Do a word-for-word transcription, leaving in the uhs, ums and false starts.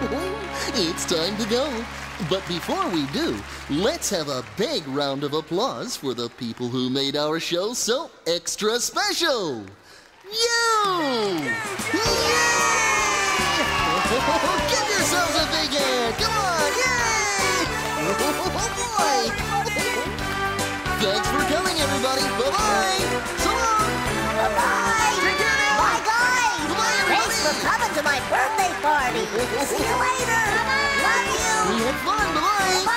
It's time to go. But before we do, let's have a big round of applause for the people who made our show so extra special. You! Yay! Give yourselves a big hand! Come on! Yay! Oh, boy! Thanks for coming, everybody. Bye-bye! So long! Bye-bye! Take care now! Bye, guys! Bye-bye, everybody! Thanks for coming to my birthday party! See you later! Love you! We had fun! Bye-bye!